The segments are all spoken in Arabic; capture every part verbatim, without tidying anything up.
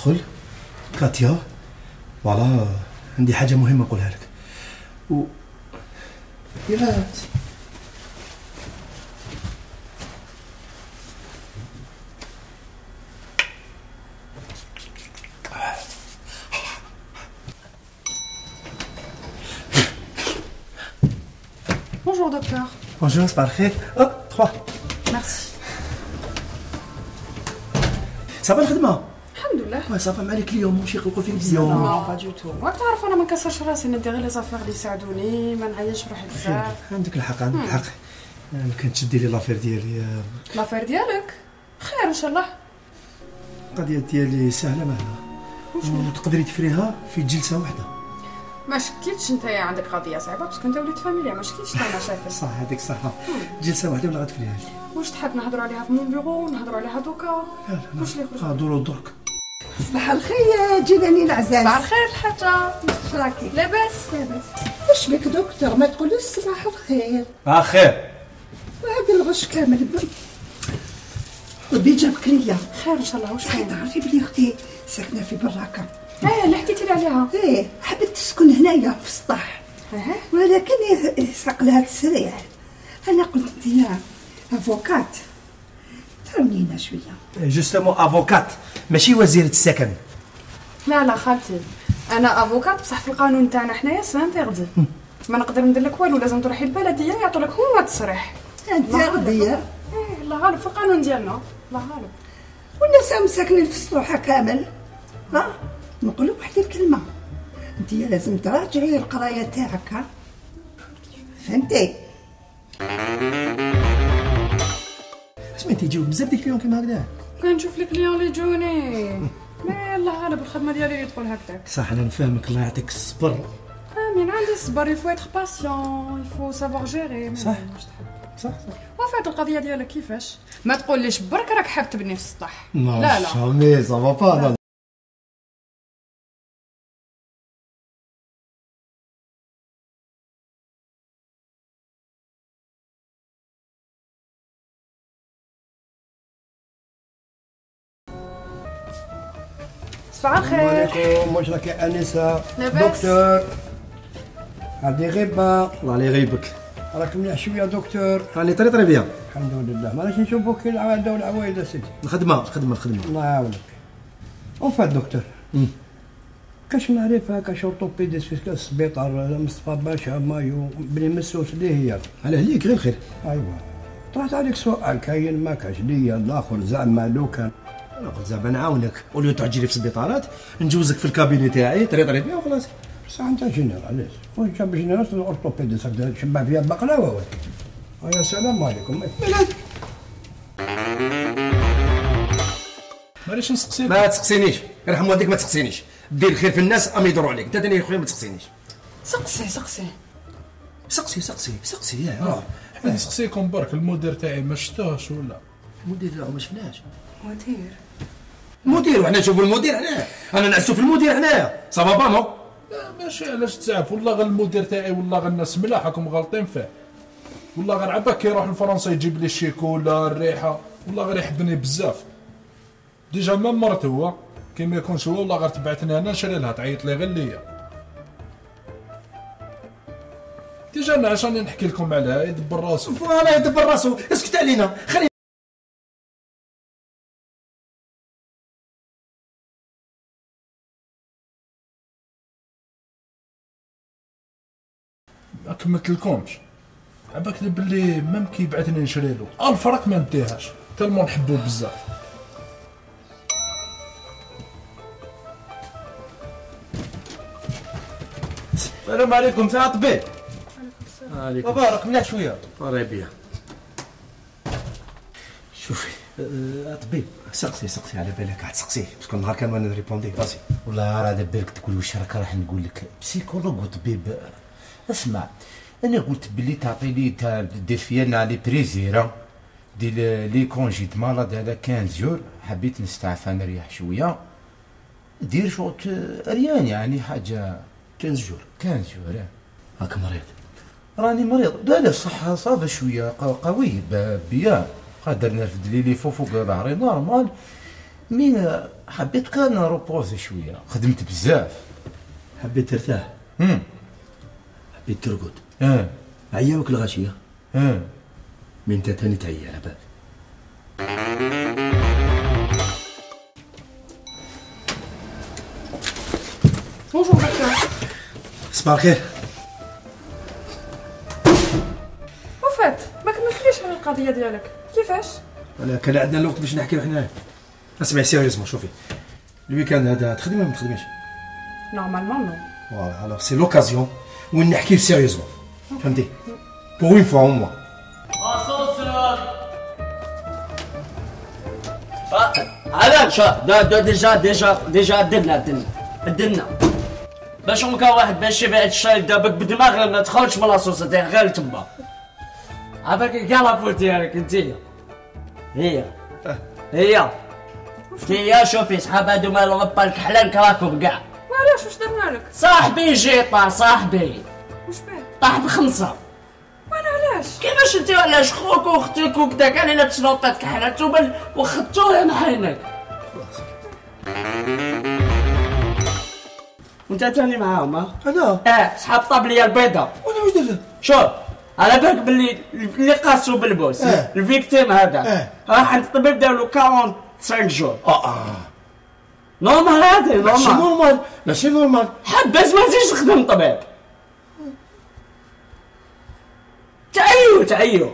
ادخل كاتيا. فوالا عندي حاجه مهمه نقولها لك. و يلا Bonjour docteur. Bonjour, صباح الخير. اه trois. Merci. صافا الخدمه؟ الحمد لله. واه صافا مع لي كليون ماشي يقلقوا فيك لا مزيان. با دو تو. راك تعرف انا ما نكسرش راسي ندير غير لي زافير اللي يساعدوني، ما نعيش روحي بزاف. عندك الحق عندك الحق. انا كانت تشدي لي لافير ديالي. لافير ديالك خير ان شاء الله. القضيه ديالي سهله مهله وتقدري تفريها في جلسه واحده. ما شكيتش نتايا عندك قضيه صعيبه باسكو انت وليد فاميليا، ما شكيتش تاع مشاكل. صح هذيك الصحه. جلسه واحده ولا غتفريها لي؟ واش تحب نهضروا عليها في مون بيرو نهضروا عليها دوكا؟ لا لا واش اللي يخرج؟ هضروا درك. صباح الخير جيراني العزاز. صباح الخير الحاجه. راكي لاباس؟ لاباس. واش بك دكتور ما تقوليش صباح الخير؟ اه خير. وهذا الغش كامل ودي جابك ليا. خير ان شاء الله. واش كاين؟ تعرفي بلي اختي ساكنه في براكه. اه اللي حكيتي لي عليها. ايه حبت تسكن هنايا في السطح اها ولكن يسرق لها التسريع. انا قلت انتيا افوكات تعاونينا شويه. جوستومون افوكات ماشي وزيره السكن. لا لا خالتي انا افوكات بصح في القانون تاعنا حنايا سي انتردي، ما نقدر ندير لك والو، لازم تروحي للبلديه يعطوا لك هما التصريح. انت غديه ايه الله غالب في القانون ديالنا الله غالب. والناس هم ساكنين في السطوحه كامل. ها نقول لك واحد الكلمه، انت لازم تراجعي القرايه تاعك. ها فهمتي؟ سمعتي يجيو بزاف ديال الكليون كيما هكذا. كنشوف لي كليون اللي يجوني ما الله غالب الخدمه ديالي اللي تدخل هكذاك. صح انا نفهمك الله يعطيك الصبر. امين عندي الصبر، يفو اتر باسيون يفو سافوار جيري. صح صح صح. وفات القضيه ديالك كيفاش؟ ما تقوليش برك راك حاب تبني في السطح. لا لا لا جامي سا فا با. صباح الخير. عليكم. واش راكي انسه؟ لاباس؟ دكتور هادي غيبه. الله لا يغيبك. راك مليح شويه دكتور؟ راني طري طري بيان. الحمد لله. ما راكش نشوفوك كي العاده والعوايد اسيدي. الخدمه الخدمه الخدمه. الله يعاونك. وفات دكتور كاش معرفه كاش اورتوبيديس في السبيطار مصطفى باشا مايو بني مسوس اللي هي على عليك غير الخير. ايوا طرحت عليك سؤال كاين ما كاش ليا الاخر زعما لو كان انا قلت زعما نعاونك وليو تعجي لي في السبيطارات نجوزك في الكابيني تاعي طري طري بيان وخلاص. بصح انت جينيرال علاش؟ واش جاب جينيرال الاورتوبيديس هكذا تشبع فيها بقلاوه ولا؟ يا سلام عليكم. معليش نسقسيك. ما تسقسينيش يرحم والديك ما تسقسينيش. دير الخير في الناس ام يدوروا عليك. انت داني خويا ما تسقسينيش. سقسي سقسي سقسي سقسي سقسي يا اه نسقسيكم برك المدير تاعي ما شفتوش ولا؟ المدير لا ما شفناش. مدير المدير وحنا نشوفوا المدير هنا. انا نعسوا في المدير هنايا صافا با نو. لا ماشي علاش تعرف والله غير المدير تاعي والله غير الناس ملاح راكم غالطين فيه. والله غير عباك كي يروح لفرنسا يجيب لي الشيكولا الريحه والله غير يحبني بزاف. ديجا ما مرت هو كي ما يكونش هو والله غير تبعتني انا نشري لها تعيط لي غير ليا. ديجا انا عشان نحكي لكم عليها يدبر راسو. فوالا يدبر راسو. اسكت علينا خلي ما كملت لكمش عباك لي بلي ميم كي يبعثني نشري له الف راك ما نديهاش تالمون نحبوه بزاف. السلام عليكم. فيها طبيب. عليكم السلام. عليكم بابا مليح شويه. طري بيان. شوفي أه طبيب سقسي سقسي على بالك عاد سقسيه باسكو النهار كان وانا نريبوندي فاسي. والله راه على بالك تقول واش راك راح نقول لك بسيكولوج وطبيب. اسمع انا قلت بلي تعطي لي دير فيا لنا لي بريزيرا ديال لي كونجي د مالاد على خمسة جور. حبيت نستعفى نريح شويه دير شوط ريان يعني حاجه خمسة جور. خمسة جور هاك مريض. راني مريض. لا لا صح صافا شويه قوي بيان قادر نرفد لي لي فوق فوق ظهري نورمال مي حبيت كان نروبوزي شويه، خدمت بزاف. حبيت ترتاح؟ امم حبيت ترقد؟ اه عياوك الغاشيه؟ اه من انت تاني تعيا على بالك. بونجور دكتور. صباح الخير. وفات ما كملتليش على القضيه ديالك، كيفاش؟ انا كان عندنا الوقت باش نحكيو حنا. اسمعي سيريوزمون، شوفي الويكاند هذا تخدمي ولا ما تخدميش؟ نورمالمون نو. فوالا الوغ سي لوكازيون وين نحكيو سيريوزمون، فهمتي؟ بوغ اون فوا او موا. على شا ديجا ديجا ديجا درنا درنا درنا باش مكا واحد باش يبيع الشاي دابك بدماغ ما تخرجش من لاصوص تاع غير تما. عافاك كاع لابول ديالك انتيا هي هي هي شوفي صحاب هادو مال اوروبا الكحلان كراكم كاع. وعلاش واش درنا لك؟ صاحبي جيطا صاحبي واش باه؟ طاح بخمسه. وانا علاش؟ كيفاش انت علاش خوك واختك وكذا كاع اللي لابس نوطات كحلات وبل وخدتوه من حينك. وانت تاني معاهم ها؟ انا؟ اه صحاب طابليه البيضاء. وانا واش درت؟ شوف على بالك باللي اللي قاسوا بالبوس اه. الفيكتيم هذا اه. راح الطبيب دار له خمسة وأربعين جور. اه اه نورمال هذا ماشي نورمال. نورمال ماشي نورمال. حبس ما تجيش تخدم طبيب. تعيو تعيو.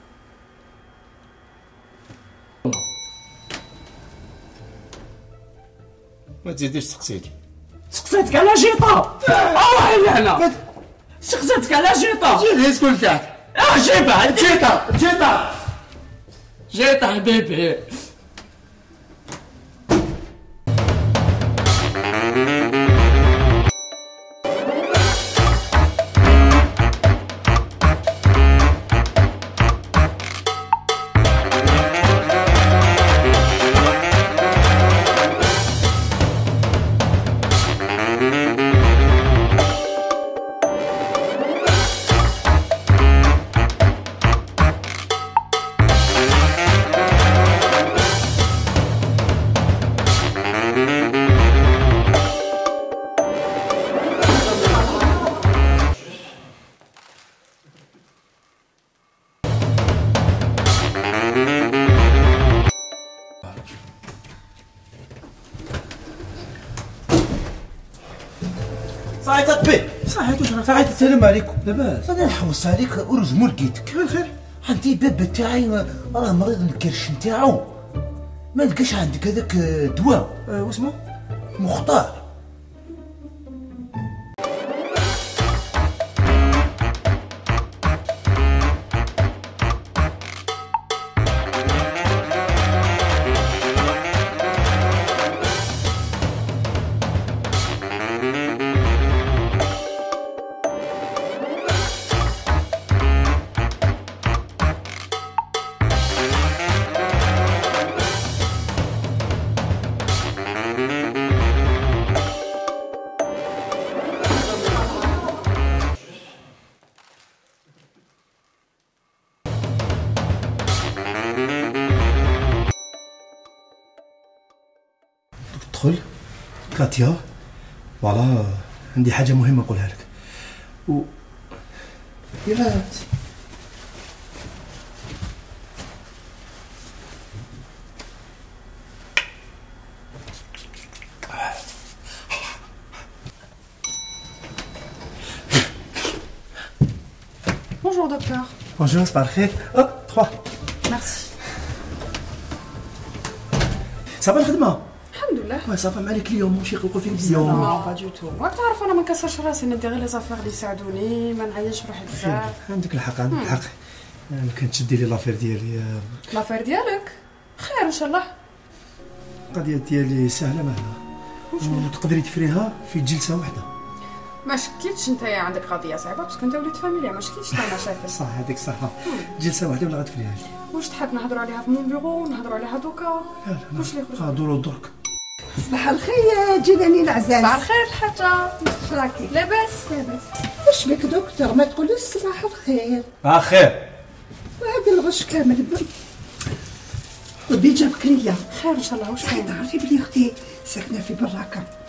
ما تزيديش تسقسيتي. سقسيتك على جيطه. اه هنا سقسيتك على جيطه. جيب الهيسكول تاعك. اه جيبها جيتا جيتا جيطه حبيبي. صحيت طبي صحيت واش راك؟ صحيت السلام عليكم. لاباس؟ انا نحوس عليك ارز مو لقيتك. خير خير. عندي باب تاعي راه مريض الكرش نتاعو، ما لقاش عندك هذاك دواء أه واسمو؟ مختار. ادخل كاتيا. فوالا عندي حاجة مهمة نقولها لك. و يلا بونجور دكتور. بونجور صباح الخير. اه تخوا. ميرسي. صافا الخدمة؟ الحمد لله. واه صافا مع لي كليون ماشي يقلقوا فيك نو اليوم. با دو تو. راك تعرف انا ما نكسرش راسي ندير غير لي زافير اللي يساعدوني، ما نعيش روحي بزاف. عندك الحق عندك الحق. انا كانت تشدي لي لافير ديالي. لافير ديالك خير ان شاء الله. القضية ديالي سهلة مهلة وتقدري تفريها في جلسة واحدة. ما شكيتش نتايا عندك قضيه صعيبه باسكو انت وليد فاميليا، ما شكيتش تا مشاكل. صح هذيك صح. جلسة واحدة ولا غتفريها لي؟ واش تحب نهضروا عليها في مون بيرو ونهضروا عليها دوكا؟ لا لا واش اللي يخرج؟ اه دورو درك. صباح الخير جيراني العزاز. صباح الخير الحاجه. راكي لاباس؟ لاباس. واش بك دكتور ما تقوليش صباح الخير؟ اه خير. وهذا الغش كامل. ودي جابك ليا. خير ان شاء الله. واش حيت كاين؟ عرفتي بلي اختي ساكنه في براكه،